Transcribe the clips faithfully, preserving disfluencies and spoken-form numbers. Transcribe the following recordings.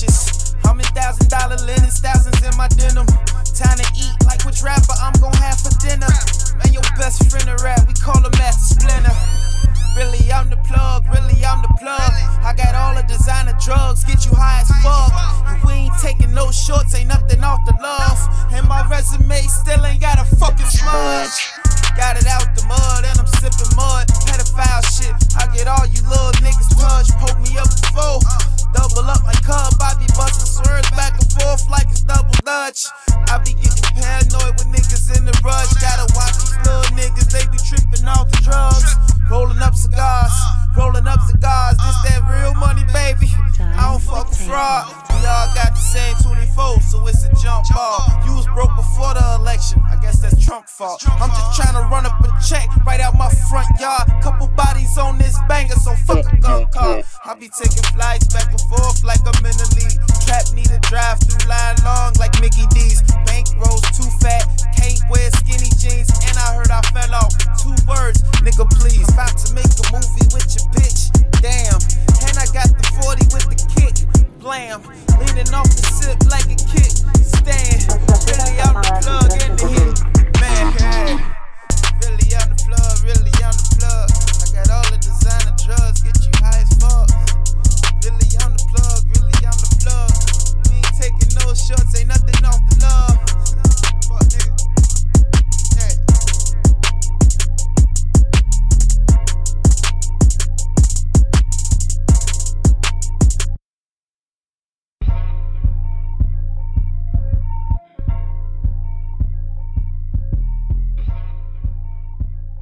purchase. Hundred thousand dollar linens, thousands in my denim. Time to eat, like which rapper I'm gon' have for dinner. Man, your best friend a rap, we call him Master Splinter. Really, I'm the plug, really, I'm the plug. I got all the designer drugs, get you high as fuck. And we ain't taking no shorts, ain't nothing off the love. And my resume still ain't got a fucking smudge. Got it out the mud, and I'm sipping mud. Pedophile shit, I get all you little niggas touch. Poke me up before, double up like Cub. I be busting swerves back and forth like it's double dutch. I be getting paranoid with niggas in the rush. Gotta watch these little niggas, they be tripping off the drugs. Rolling up cigars, rolling up cigars. This that real money, baby. I don't fuck with fraud. We all got the same twenty-four, so it's a jump ball. You was broke before the election, I guess that's Trump's fault. I'm just trying to run up a check right out my front yard. Couple bodies on this banger, so fuck a gun car. I be taking flights back and forth like I'm in the league. Trap need a drive through line long like Mickey D's. Bank rolls too fat, can't wear skinny jeans. And I heard I fell off. Two words, nigga please. About to make a movie with your bitch, damn. And I got the forty with the kick, blam. Leaning off the sip like a kick stand. Really I'm the plug in the hit, man. Really I'm the plug, really I'm the plug. I got all the designer drugs, get you high as fuck. Really I'm the plug, really I'm the plug. We ain't taking no shots, ain't nothing off the love. Fuck nigga. Hey.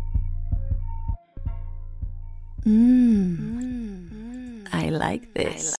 Mmm, I like this.